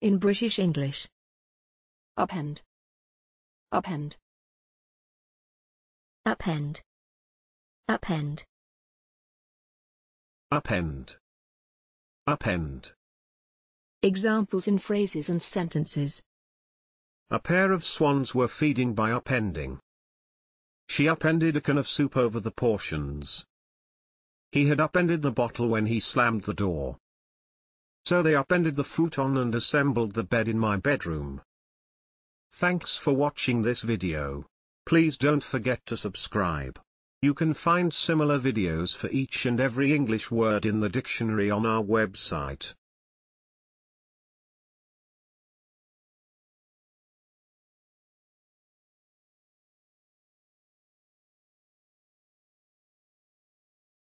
In British English. Upend. Upend. Upend. Upend. Upend. Upend. Examples in phrases and sentences. A pair of swans were feeding by upending. She upended a can of soup over the portions. He had upended the bottle when he slammed the door. So they upended the futon and assembled the bed in my bedroom. Thanks for watching this video. Please don't forget to subscribe. You can find similar videos for each and every English word in the dictionary on our website.